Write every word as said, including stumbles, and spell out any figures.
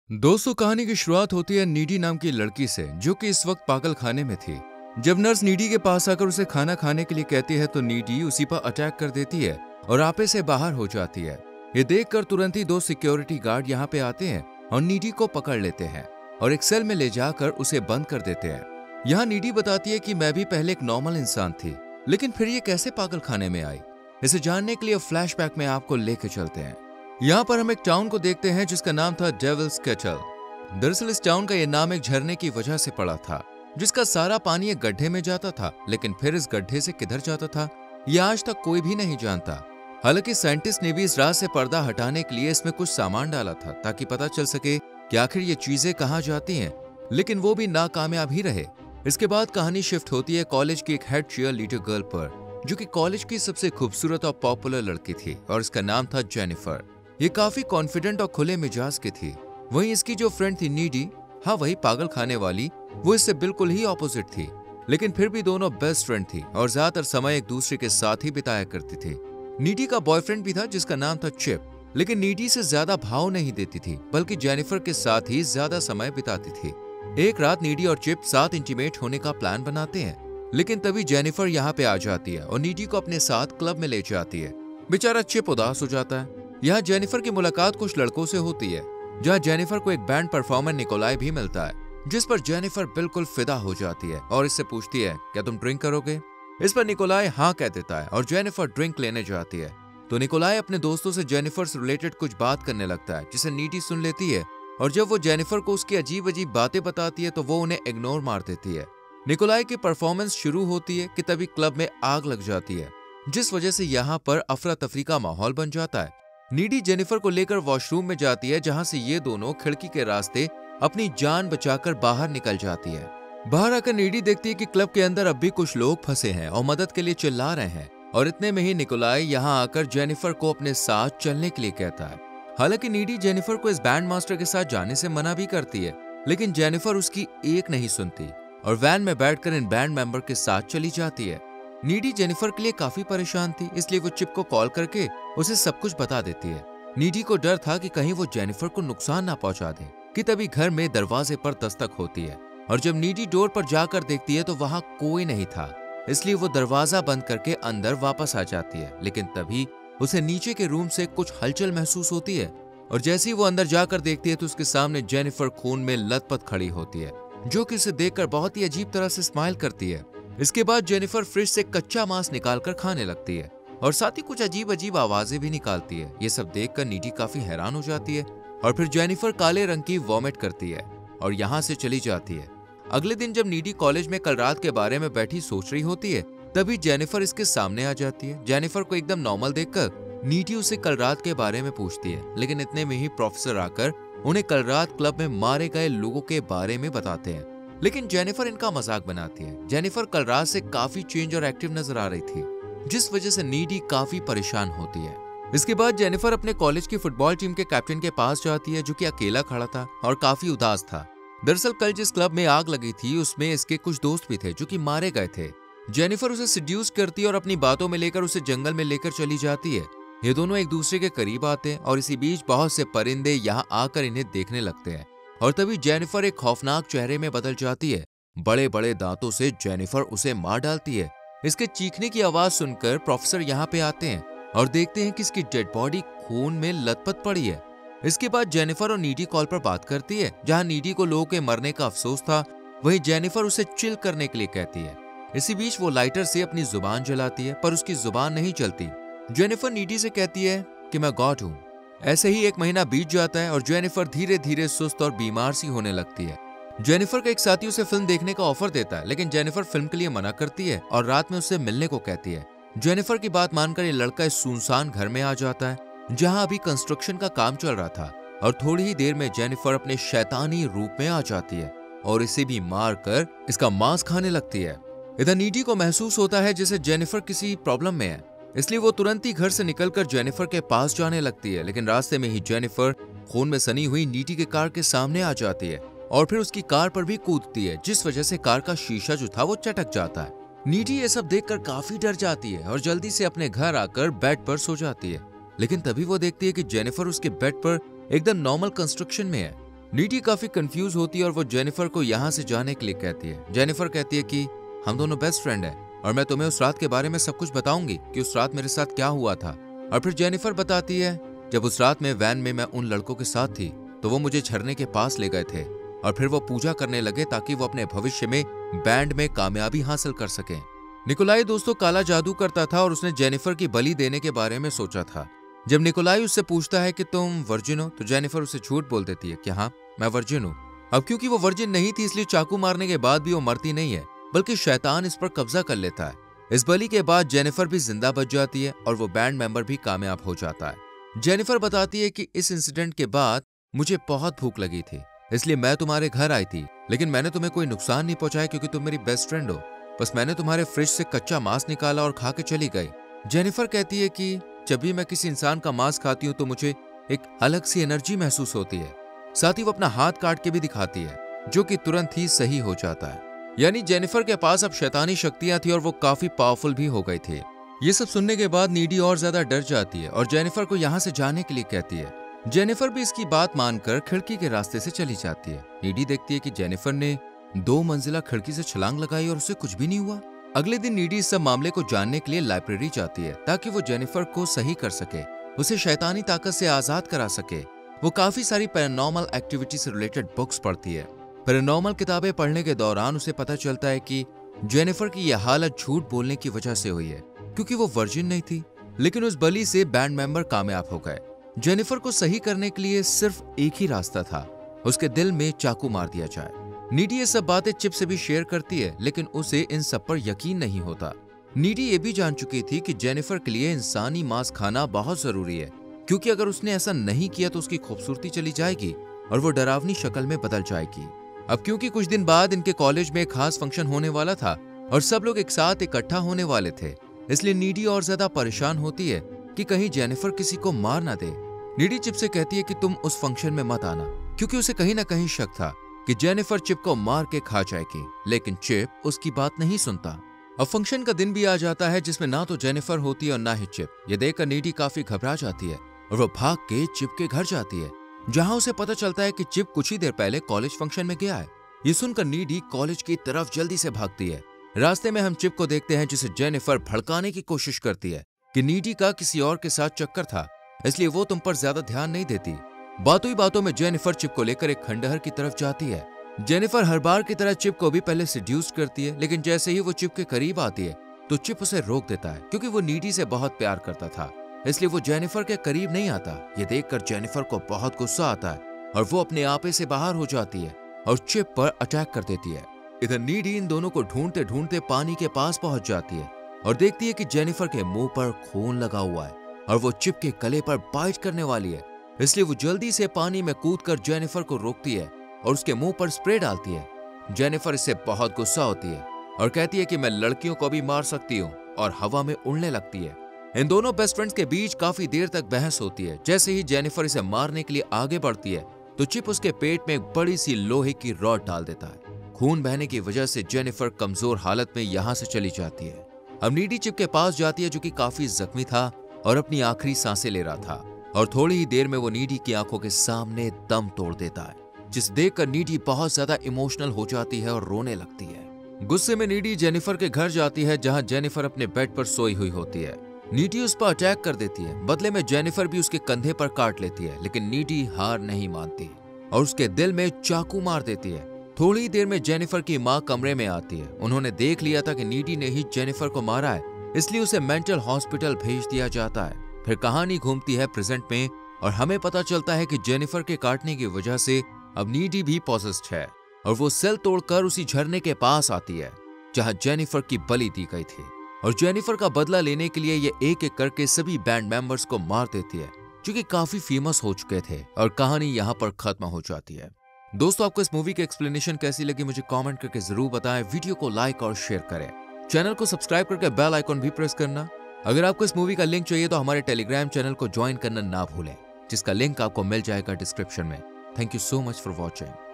दोस्तों, कहानी की शुरुआत होती है नीडी नाम की लड़की से जो कि इस वक्त पागल खाने में थी। जब नर्स नीडी के पास आकर उसे खाना खाने के लिए कहती है तो नीडी उसी पर अटैक कर देती है और आपे से बाहर हो जाती है। ये देखकर तुरंत ही दो सिक्योरिटी गार्ड यहाँ पे आते हैं और नीडी को पकड़ लेते हैं और एक सेल में ले जाकर उसे बंद कर देते हैं। यहाँ नीडी बताती है कि मैं भी पहले एक नॉर्मल इंसान थी, लेकिन फिर ये कैसे पागल खाने में आई। इसे जानने के लिए फ्लैशबैक में आपको लेके चलते हैं। यहाँ पर हम एक टाउन को देखते हैं जिसका नाम था डेविल्स केटल। दरअसल इस टाउन का यह नाम एक झरने की वजह से पड़ा था जिसका सारा पानी एक गड्ढे में जाता था, लेकिन फिर इस गड्ढे से किधर जाता था यह आज तक कोई भी नहीं जानता। हालांकि साइंटिस्ट ने भी इस राज से पर्दा हटाने के लिए इसमें कुछ सामान डाला था ताकि पता चल सके कि आखिर ये चीजें कहाँ जाती हैं, लेकिन वो भी नाकामयाब ही रहे। इसके बाद कहानी शिफ्ट होती है कॉलेज की एक हेड चीयर लीडर गर्ल पर, जो कि कॉलेज की सबसे खूबसूरत और पॉपुलर लड़की थी और इसका नाम था जेनिफर। ये काफी कॉन्फिडेंट और खुले मिजाज की थी। वहीं इसकी जो फ्रेंड थी नीडी, हाँ वही पागल खाने वाली, वो इससे बिल्कुल ही ऑपोजिट थी, लेकिन फिर भी दोनों बेस्ट फ्रेंड थी और ज्यादातर समय एक दूसरे के साथ ही बिताया करती थी। नीडी का बॉयफ्रेंड भी था जिसका नाम था चिप, लेकिन नीडी से ज्यादा भाव नहीं देती थी बल्कि जेनिफर के साथ ही ज्यादा समय बिताती थी। एक रात नीडी और चिप साथ इंटीमेट होने का प्लान बनाते हैं, लेकिन तभी जेनिफर यहाँ पे आ जाती है और नीडी को अपने साथ क्लब में ले जाती है। बेचारा चिप उदास हो जाता है। यहाँ जेनिफर की मुलाकात कुछ लड़कों से होती है, जहाँ जेनिफर को एक बैंड परफॉर्मर निकोलाई भी मिलता है, जिस पर जेनिफर बिल्कुल फिदा हो जाती है और इससे पूछती है क्या तुम ड्रिंक करोगे। इस पर निकोलाई हाँ कह देता है और जेनिफर ड्रिंक लेने जाती है। तो निकोलाई अपने दोस्तों से जेनिफर से रिलेटेड कुछ बात करने लगता है जिसे नीडी सुन लेती है, और जब वो जेनिफर को उसकी अजीब अजीब बातें बताती है तो वो उन्हें इग्नोर मार देती है। निकोलाई की परफॉर्मेंस शुरू होती है कि तभी क्लब में आग लग जाती है, जिस वजह से यहाँ पर अफरा तफरी का माहौल बन जाता है। नीडी जेनिफर को लेकर वॉशरूम में जाती है, जहां से ये दोनों खिड़की के रास्ते अपनी जान बचाकर बाहर निकल जाती है। बाहर आकर नीडी देखती है कि क्लब के अंदर अब भी कुछ लोग फंसे हैं और मदद के लिए चिल्ला रहे हैं, और इतने में ही निकोलाई यहाँ आकर जेनिफर को अपने साथ चलने के लिए कहता है। हालांकि नीडी जेनिफर को इस बैंड मास्टर के साथ जाने से मना भी करती है, लेकिन जेनिफर उसकी एक नहीं सुनती और वैन में बैठकर इन बैंड मेंबर के साथ चली जाती है। नीडी जेनिफर के लिए काफी परेशान थी, इसलिए वो चिप को कॉल करके उसे सब कुछ बता देती है। नीडी को डर था कि कहीं वो जेनिफर को नुकसान ना पहुंचा दे कि तभी घर में दरवाजे पर दस्तक होती है, और जब नीडी डोर पर जाकर देखती है तो वहां कोई नहीं था, इसलिए वो दरवाजा बंद करके अंदर वापस आ जाती है। लेकिन तभी उसे नीचे के रूम से कुछ हलचल महसूस होती है, और जैसे ही वो अंदर जाकर देखती है तो उसके सामने जेनिफर खून में लथपथ खड़ी होती है, जो कि उसे देखकर बहुत ही अजीब तरह से स्माइल करती है। इसके बाद जेनिफर फ्रिज से कच्चा मांस निकालकर खाने लगती है और साथ ही कुछ अजीब अजीब आवाजें भी निकालती है। ये सब देखकर नीडी काफी हैरान हो जाती है और फिर जेनिफर काले रंग की वॉमिट करती है और यहाँ से चली जाती है। अगले दिन जब नीडी कॉलेज में कल रात के बारे में बैठी सोच रही होती है, तभी जेनिफर इसके सामने आ जाती है। जेनिफर को एकदम नॉर्मल देखकर नीडी उसे कल रात के बारे में पूछती है, लेकिन इतने में ही प्रोफेसर आकर उन्हें कल रात क्लब में मारे गए लोगों के बारे में बताते हैं, लेकिन जेनिफर इनका मजाक बनाती है। जेनिफर कल रात से काफी चेंज और एक्टिव नजर आ रही थी, जिस वजह से नीडी काफी परेशान होती है। इसके बाद जेनिफर अपने कॉलेज की फुटबॉल टीम के कैप्टन के पास जाती है, जो कि अकेला खड़ा था और काफी उदास था। दरअसल कल जिस क्लब में आग लगी थी उसमें इसके कुछ दोस्त भी थे जो कि मारे गए थे। जेनिफर उसे सिड्यूस करती है और अपनी बातों में लेकर उसे जंगल में लेकर चली जाती है। ये दोनों एक दूसरे के करीब आते हैं और इसी बीच बहुत से परिंदे यहाँ आकर इन्हें देखने लगते हैं, और तभी जेनिफर एक खौफनाक चेहरे में बदल जाती है। बड़े बड़े दांतों से जेनिफर उसे मार डालती है। इसके चीखने की आवाज सुनकर प्रोफेसर यहाँ पे आते हैं और देखते हैं कि इसकी डेड बॉडी खून में लथपथ पड़ी है। इसके बाद जेनिफर और नीडी कॉल पर बात करती है। जहाँ नीडी को लोगों के मरने का अफसोस था, वहीं जेनिफर उसे चिल करने के लिए कहती है। इसी बीच वो लाइटर से अपनी जुबान जलाती है, पर उसकी जुबान नहीं चलती। जेनिफर नीडी से कहती है कि मैं गॉड हूँ। ऐसे ही एक महीना बीत जाता है और जेनिफर धीरे धीरे सुस्त और बीमार सी होने लगती है। जेनिफर का एक साथी उसे फिल्म देखने का ऑफर देता है, लेकिन जेनिफर फिल्म के लिए मना करती है और रात में उससे मिलने को कहती है। जेनिफर की बात मानकर ये लड़का इस सुनसान घर में आ जाता है, जहां अभी कंस्ट्रक्शन का काम चल रहा था, और थोड़ी ही देर में जेनिफर अपने शैतानी रूप में आ जाती है और इसे भी मार कर इसका मांस खाने लगती है। इधर नीडी को महसूस होता है जैसे जेनिफर किसी प्रॉब्लम में है, इसलिए वो तुरंत ही घर से निकलकर जेनिफर के पास जाने लगती है, लेकिन रास्ते में ही जेनिफर खून में सनी हुई नीडी के कार के सामने आ जाती है और फिर उसकी कार पर भी कूदती है, जिस वजह से कार का शीशा जो था वो चटक जाता है। नीडी ये सब देखकर काफी डर जाती है और जल्दी से अपने घर आकर बेड पर सो जाती है, लेकिन तभी वो देखती है कि जेनिफर उसके बेड पर एकदम नॉर्मल कंस्ट्रक्शन में है। नीडी काफी कंफ्यूज होती है और वो जेनिफर को यहाँ से जाने के लिए कहती है। जेनिफर कहती है कि हम दोनों बेस्ट फ्रेंड हैं और मैं तुम्हें उस रात के बारे में सब कुछ बताऊंगी कि उस रात मेरे साथ क्या हुआ था। और फिर जेनिफर बताती है जब उस रात में वैन में मैं उन लड़कों के साथ थी तो वो मुझे झरने के पास ले गए थे और फिर वो पूजा करने लगे ताकि वो अपने भविष्य में बैंड में कामयाबी हासिल कर सकें। निकोलाई दोस्तों काला जादू करता था और उसने जेनिफर की बलि देने के बारे में सोचा था। जब निकोलाई उससे पूछता है कि तुम वर्जिन हो तो जेनिफर उसे झूठ बोल देती है कि हाँ मैं वर्जिन हूँ। अब क्योंकि वो वर्जिन नहीं थी इसलिए चाकू मारने के बाद भी वो मरती नहीं है बल्कि शैतान इस पर कब्जा कर लेता है। इस बलि के बाद जेनिफर भी जिंदा बच जाती है और वो बैंड मेंबर भी कामयाब हो जाता है। जेनिफर बताती है कि इस इंसिडेंट के बाद मुझे बहुत भूख लगी थी इसलिए मैं तुम्हारे घर आई थी, लेकिन मैंने तुम्हें कोई नुकसान नहीं पहुंचाया क्योंकि तुम मेरी बेस्ट फ्रेंड हो। बस मैंने तुम्हारे फ्रिज से कच्चा मांस निकाला और खा के चली गई। जेनिफर कहती है कि जब भी मैं किसी इंसान का मांस खाती हूँ तो मुझे एक अलग सी एनर्जी महसूस होती है। साथ ही वो अपना हाथ काट के भी दिखाती है जो कि तुरंत ही सही हो जाता है। यानी जेनिफर के पास अब शैतानी शक्तियां थी और वो काफी पावरफुल भी हो गई थी। ये सब सुनने के बाद नीडी और ज्यादा डर जाती है और जेनिफर को यहाँ से जाने के लिए कहती है। जेनिफर भी इसकी बात मानकर खिड़की के रास्ते से चली जाती है। नीडी देखती है कि जेनिफर ने दो मंजिला खिड़की से छलांग लगाई और उसे कुछ भी नहीं हुआ। अगले दिन नीडी इस सब मामले को जानने के लिए लाइब्रेरी जाती है ताकि वो जेनिफर को सही कर सके, उसे शैतानी ताकत से आजाद करा सके। वो काफी सारी पैरानॉर्मल एक्टिविटी से रिलेटेड बुक्स पढ़ती है। पैरानॉर्मल किताबें पढ़ने के दौरान उसे पता चलता है कि जेनिफर की यह हालत झूठ बोलने की वजह से हुई है क्योंकि वो वर्जिन नहीं थी, लेकिन उस बलि से बैंड मेंबर कामयाब हो गए। जेनिफर को सही करने के लिए सिर्फ एक ही रास्ता था, उसके दिल में चाकू मार दिया जाए। नीडी ये सब बातें चिप से भी शेयर करती है लेकिन उसे इन सब पर यकीन नहीं होता। नीडी ये भी जान चुकी थी कि जेनिफर के लिए इंसानी मांस खाना बहुत जरूरी है क्योंकि अगर उसने ऐसा नहीं किया तो उसकी खूबसूरती चली जाएगी और वो डरावनी शक्ल में बदल जाएगी। अब क्योंकि कुछ दिन बाद इनके कॉलेज में एक खास फंक्शन होने वाला था और सब लोग एक साथ इकट्ठा होने वाले थे, इसलिए नीडी और ज्यादा परेशान होती है कि कहीं जेनिफर किसी को मार ना दे। नीडी चिप से कहती है कि तुम उस फंक्शन में मत आना क्योंकि उसे कहीं ना कहीं शक था कि जेनिफर चिप को मार के खा जाएगी, लेकिन चिप उसकी बात नहीं सुनता। अब फंक्शन का दिन भी आ जाता है जिसमें ना तो जेनिफर होती है और ना ही चिप। ये देखकर नीडी काफी घबरा जाती है और वो भाग के चिप के घर जाती है जहां उसे पता चलता है कि चिप कुछ ही देर पहले कॉलेज फंक्शन में गया है। ये सुनकर नीडी कॉलेज की तरफ जल्दी से भागती है। रास्ते में हम चिप को देखते हैं जिसे जेनिफर भड़काने की कोशिश करती है कि नीडी का किसी और के साथ चक्कर था इसलिए वो तुम पर ज्यादा ध्यान नहीं देती। बातों ही बातों में जेनिफर चिप को लेकर एक खंडहर की तरफ जाती है। जेनिफर हर बार की तरह चिप को भी पहले सेड्यूस करती है, लेकिन जैसे ही वो चिप के करीब आती है तो चिप उसे रोक देता है क्योंकि वो नीडी से बहुत प्यार करता था, इसलिए वो जेनिफर के करीब नहीं आता। ये देखकर जेनिफर को बहुत गुस्सा आता है और वो अपने आपे से बाहर हो जाती है और चिप पर अटैक कर देती है। इधर नीडी इन दोनों को ढूंढते ढूंढते पानी के पास पहुंच जाती है और देखती है कि जेनिफर के मुंह पर खून लगा हुआ है और वो चिप के गले पर बाइट करने वाली है, इसलिए वो जल्दी से पानी में कूदकर जेनिफर को रोकती है और उसके मुंह पर स्प्रे डालती है। जेनिफर इससे बहुत गुस्सा होती है और कहती है कि मैं लड़कियों को भी मार सकती हूँ और हवा में उड़ने लगती है। इन दोनों बेस्ट फ्रेंड्स के बीच काफी देर तक बहस होती है। जैसे ही जेनिफर इसे मारने के लिए आगे बढ़ती है तो चिप उसके पेट में एक बड़ी सी लोहे की रॉड डाल देता है। खून बहने की वजह से जेनिफर कमजोर हालत में यहाँ से चली जाती है। अब नीडी चिप के पास जाती है जो कि काफी जख्मी था और अपनी आखिरी सांसें ले रहा था और थोड़ी ही देर में वो नीडी की आंखों के सामने दम तोड़ देता है, जिसे देखकर नीडी बहुत ज्यादा इमोशनल हो जाती है और रोने लगती है। गुस्से में नीडी जेनिफर के घर जाती है जहां जेनिफर अपने बेड पर सोई हुई होती है। नीडी उस पर अटैक कर देती है। बदले में जेनिफर भी उसके कंधे पर काट लेती है, लेकिन नीडी हार नहीं मानती और उसके दिल में चाकू मार देती है। थोड़ी देर में जेनिफर की माँ कमरे में आती है। उन्होंने देख लिया था कि नीडी ने ही जेनिफर को मारा है, इसलिए उसे मेंटल हॉस्पिटल भेज दिया जाता है। फिर कहानी घूमती है प्रेजेंट में और हमें पता चलता है कि जेनिफर के काटने की वजह से अब नीडी भी पॉसेस्ड है और वो सेल तोड़कर उसी झरने के पास आती है जहां जेनिफर की बलि दी गई थी और जेनिफर का बदला लेने के लिए ये एक एक करके सभी बैंड मेंबर्स को मार देती है जो कि काफी फेमस हो चुके थे और कहानी यहाँ पर खत्म हो जाती है। दोस्तों, आपको इस मूवी की एक्सप्लेनेशन कैसी लगी मुझे कमेंट करके जरूर बताएं। वीडियो को लाइक और शेयर करें, चैनल को सब्सक्राइब करके बेल आइकॉन भी प्रेस करना। अगर आपको इस मूवी का लिंक चाहिए तो हमारे टेलीग्राम चैनल को ज्वाइन करना ना भूलें, जिसका लिंक आपको मिल जाएगा डिस्क्रिप्शन में। Thank you so much for watching.